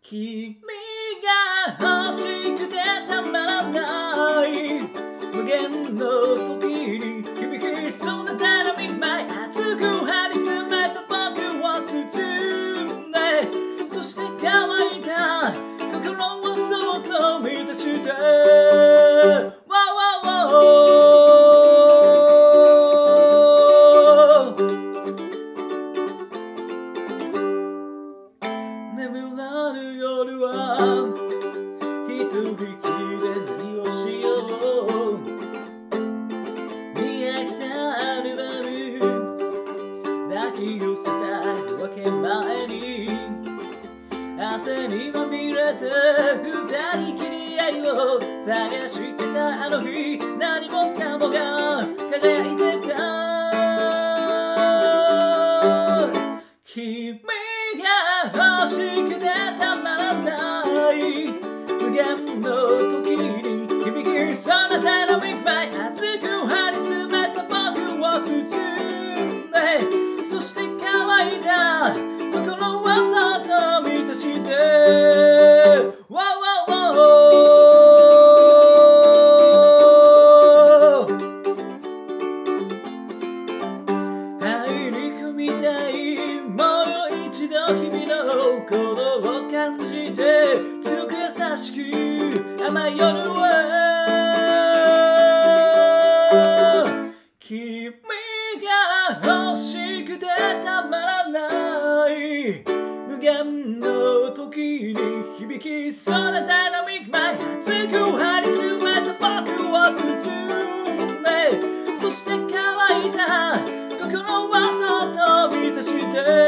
君が欲しくてたまらない無限の時に響きそうなダイナミックマイ熱く張り詰めた僕を包んでそして乾いた心をそっと満たして眠らぬ夜は一人きりで何をしよう見飽きたアルバム抱き寄せた夜明け前に汗にまみれて二人きり愛を探してたあの日何もかもが輝いてた君が欲しくてたまらない無限の時に響きそうなダイナミックマイ熱く張り詰めた僕を包んでそして乾いた心はそっと満たして入り込みたいもう一度君の鼓動を感じて強く優しく甘い夜は君が欲しくてたまらない無限の時に響きそうなダイナミックマイ熱く張り詰めた僕を包んでそして乾いた心はそっと満たして